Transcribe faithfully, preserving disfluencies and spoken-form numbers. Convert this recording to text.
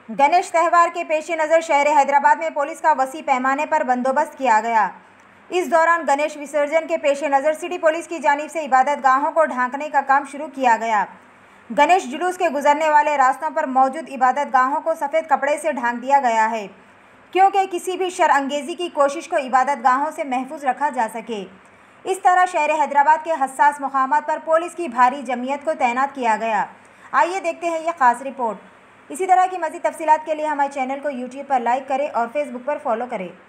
गणेश त्यौहार के पेश नज़र शहर हैदराबाद में पुलिस का वसी पैमाने पर बंदोबस्त किया गया। इस दौरान गणेश विसर्जन के पेश नज़र सिटी पुलिस की जानिब से इबादत गाहों को ढांकने का काम शुरू किया गया। गणेश जुलूस के गुजरने वाले रास्तों पर मौजूद इबादत गाहों को सफ़ेद कपड़े से ढांक दिया गया है, क्योंकि किसी भी शरअंगेज़ी की कोशिश को इबादत गाहों से महफूज रखा जा सके। इस तरह शहर हैदराबाद के हसास मुकामात पर पुलिस की भारी जमीयत को तैनात किया गया। आइए देखते हैं ये खास रिपोर्ट। इसी तरह की मज़ीद तफसीलात के लिए हमारे चैनल को यूट्यूब पर लाइक करें और फेसबुक पर फॉलो करें।